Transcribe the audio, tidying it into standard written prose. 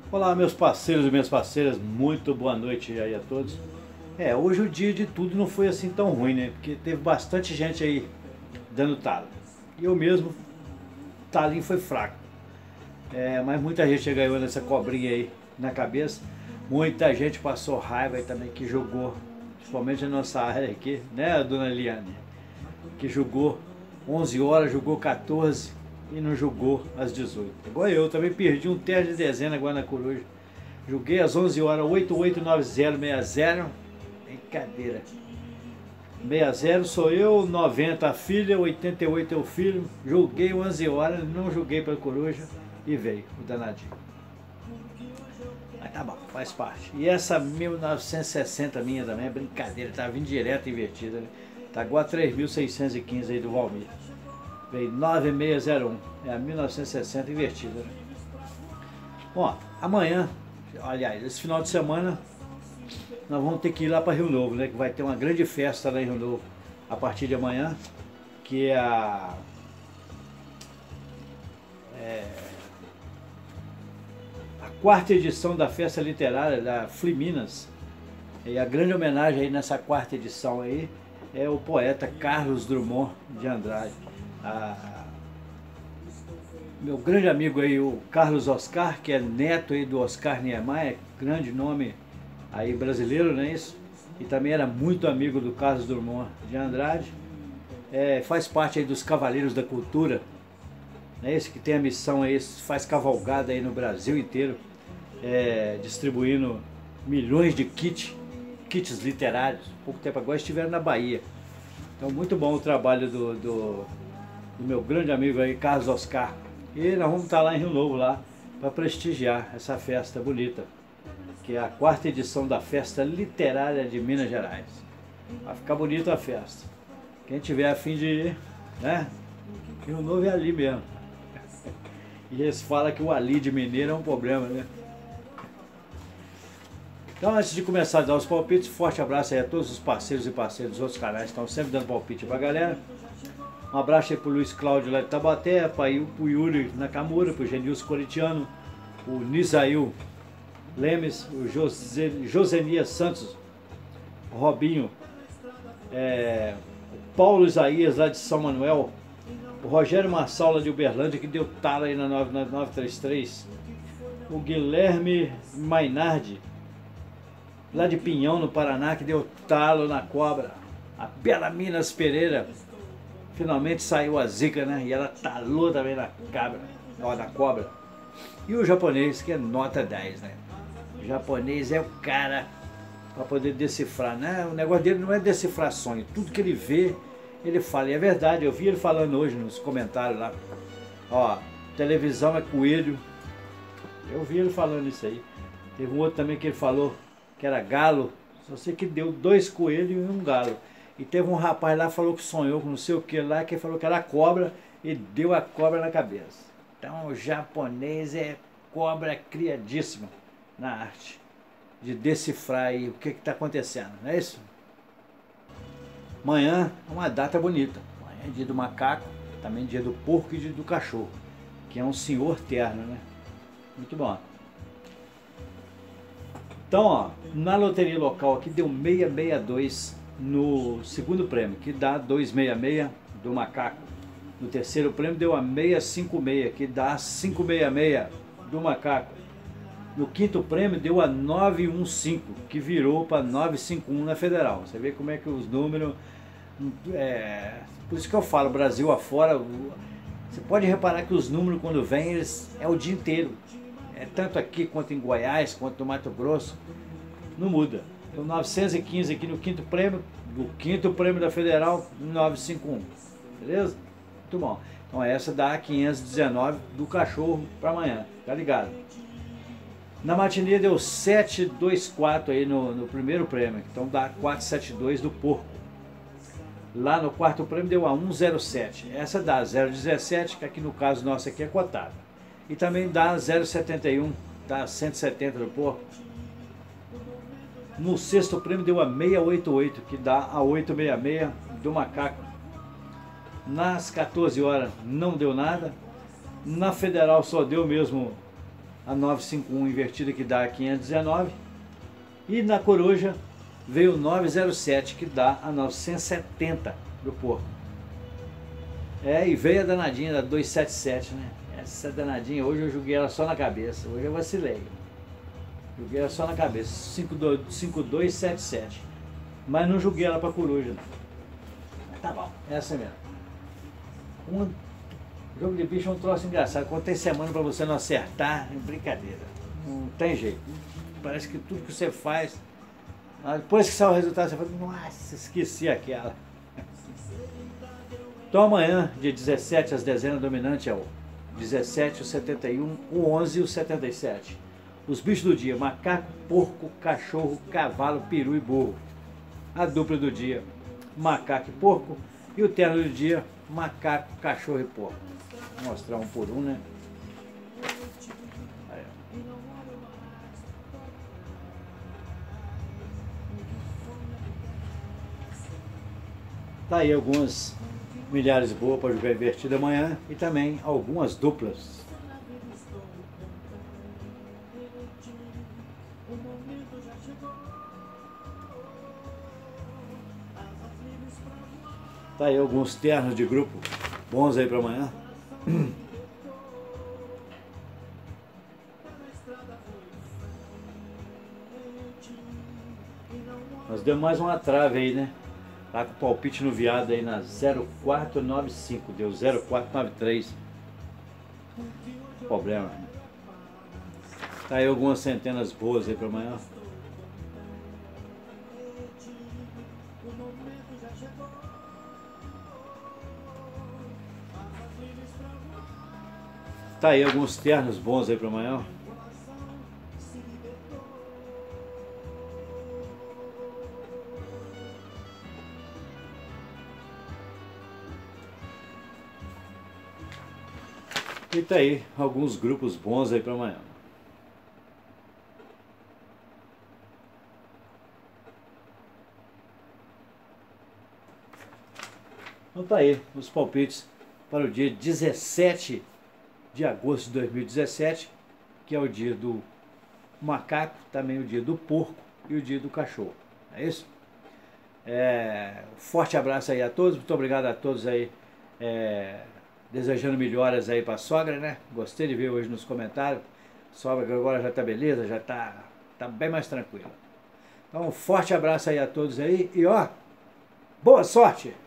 Olá, meus parceiros e minhas parceiras, muito boa noite aí a todos. Hoje o dia de tudo não foi assim tão ruim, né? Porque teve bastante gente aí dando talo. E eu mesmo, talinho foi fraco. Mas muita gente ganhou nessa cobrinha aí na cabeça. Muita gente passou raiva aí também que jogou, principalmente na nossa área aqui, né, dona Eliane? Que jogou 11 horas, jogou 14 e não jogou às 18. Igual eu também perdi um terço de dezena agora na Coruja. Joguei às 11 horas, 889060. Brincadeira. 60 sou eu, 90 a filha, 88 é o filho. Joguei 11 horas, não joguei para Coruja e veio o danadinho. Mas tá bom, faz parte. E essa 1960 minha também é brincadeira, tá vindo direto invertida, né? Tá igual a 3.615 aí do Valmir. Veio 9601, é a 1960 invertida, né? Bom, amanhã, aliás, esse final de semana, nós vamos ter que ir lá para Rio Novo, né? Que vai ter uma grande festa lá em Rio Novo a partir de amanhã, que é a quarta edição da Festa Literária da Fliminas. E a grande homenagem aí nessa quarta edição aí é o poeta Carlos Drummond de Andrade. Meu grande amigo aí, o Carlos Oscar, que é neto aí do Oscar Niemeyer, grande nome aí brasileiro, não é isso? E também era muito amigo do Carlos Drummond de Andrade. Faz parte aí dos Cavaleiros da Cultura, não é esse que tem a missão aí, faz cavalgada aí no Brasil inteiro, distribuindo milhões de kits literários. Pouco tempo agora estiveram na Bahia. Então muito bom o trabalho do meu grande amigo aí, Carlos Oscar. E nós vamos estar lá em Rio Novo lá para prestigiar essa festa bonita, que é a quarta edição da Festa Literária de Minas Gerais. Vai ficar bonita a festa. Quem tiver a fim de ir, né? Rio Novo é ali mesmo. E eles falam que o ali de mineiro é um problema, né? Então, antes de começar a dar os palpites, forte abraço aí a todos os parceiros e parceiras dos outros canais que estão sempre dando palpite pra galera. Um abraço aí pro Luiz Cláudio lá de Tabaté, pro Yuri Nakamura, pro Genilson Coritiano, o Nisail Lemes, o Josenias Santos, o Robinho, o Paulo Isaías lá de São Manuel, o Rogério Marsala de Uberlândia, que deu tala aí na 933, o Guilherme Mainardi, lá de Pinhão, no Paraná, que deu talo na cobra, a Bela Minas Pereira, finalmente saiu a zica, né? E ela talou também na cobra. E o japonês, que é nota 10, né? O japonês é o cara para poder decifrar, né? O negócio dele não é decifrar sonho, tudo que ele vê, ele fala. E é verdade, eu vi ele falando hoje nos comentários lá. Ó, televisão é coelho. Eu vi ele falando isso aí. Teve um outro também que ele falou que era galo. Só sei que deu 2 coelhos e um galo. E teve um rapaz lá que falou que sonhou com não sei o que lá, que falou que era cobra e deu a cobra na cabeça. Então o japonês é cobra criadíssima na arte de decifrar aí o que está acontecendo, não é isso? Amanhã é uma data bonita. Amanhã é dia do macaco, também dia do porco e dia do cachorro, que é um senhor terno, né? Muito bom. Então, ó, na loteria local aqui deu 662 no segundo prêmio, que dá 266 do macaco. No terceiro prêmio deu a 656, que dá 566 do macaco. No quinto prêmio deu a 915, que virou para 951 na federal. Você vê como é que os números... por isso que eu falo, Brasil afora, você pode reparar que os números quando vêm, é o dia inteiro. Tanto aqui quanto em Goiás, quanto no Mato Grosso, não muda. Então 915 aqui no quinto prêmio, do quinto prêmio da Federal, 951. Beleza? Muito bom. Então essa dá 519 do cachorro para amanhã, tá ligado? Na matinê deu 724 aí no primeiro prêmio, então dá 472 do porco. Lá no quarto prêmio deu a 107. Essa dá 017, que aqui no caso nosso aqui é cotado. E também dá 071, dá 170 do porco. No sexto prêmio deu a 688, que dá a 866 do macaco. Nas 14 horas não deu nada. Na federal só deu mesmo a 951 invertida, que dá a 519. E na coruja veio o 907, que dá a 970 do porco. E veio a danadinha da 277, né? Essa danadinha, hoje eu joguei ela só na cabeça. Hoje eu vacilei. Joguei ela só na cabeça, 5277. Mas não joguei ela pra coruja, não. Tá bom, essa mesmo. Jogo de bicho é um troço engraçado. Quando tem semana pra você não acertar, é brincadeira. Não tem jeito. Parece que tudo que você faz, depois que sai o resultado, você fala, nossa, esqueci aquela. Então amanhã, dia 17, as dezenas dominantes é o 17, o 71, o 11 e o 77. Os bichos do dia: macaco, porco, cachorro, cavalo, peru e burro. A dupla do dia: macaco e porco. E o terno do dia: macaco, cachorro e porco. Vou mostrar um por um, né? Aí, tá aí algumas milhares boas para jogar invertido amanhã e também algumas duplas. Tá aí alguns ternos de grupo bons aí para amanhã. Nós demos mais uma trave aí, né? Tá com o palpite no viado aí na 0495, deu 0493. Problema. Tá aí algumas centenas boas aí para amanhã. Tá aí alguns ternos bons aí para amanhã. E tá aí alguns grupos bons aí para amanhã. Então tá aí os palpites para o dia 17 de agosto de 2017, que é o dia do macaco, também o dia do porco e o dia do cachorro. É isso? Forte abraço aí a todos, muito obrigado a todos aí, desejando melhoras aí para a sogra, né? Gostei de ver hoje nos comentários. Sogra agora já tá beleza, já tá bem mais tranquila. Então um forte abraço aí a todos aí e ó, boa sorte!